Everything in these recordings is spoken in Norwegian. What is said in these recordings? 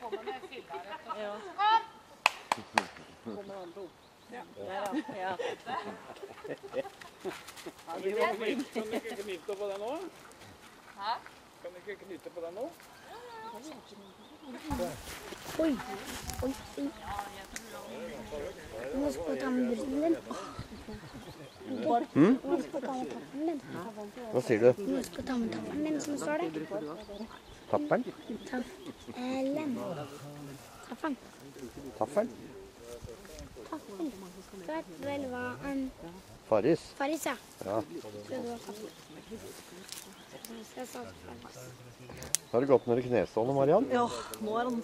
kommer med fylla, rett og slett. Ja. Kom! Kommer han to. Ja. Der, ja. Ja, de var flinke. Kan du ikke knytte på den nå? Hæ? Kan du ikke knytte på den nå? Oi, oi, oi. Du må huske på å ta med bryllen din. Du må huske på å ta med tappen din. Hva sier du? Du må huske på å ta med tappen din, som står der. Tapperen? Taffelen. Taffen. Tafferen? Taffen. Du vet vel hva Farris? Farris, ja. Ja. Så det var taffen. Så jeg sa Farris. Har du gått ned i knestående, Mariann? Ja, nå han...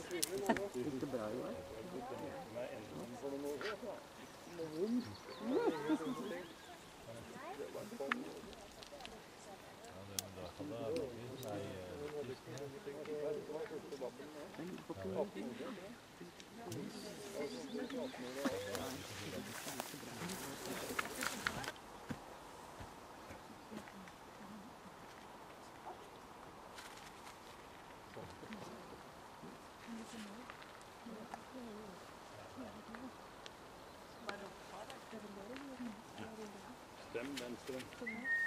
Stem venstre.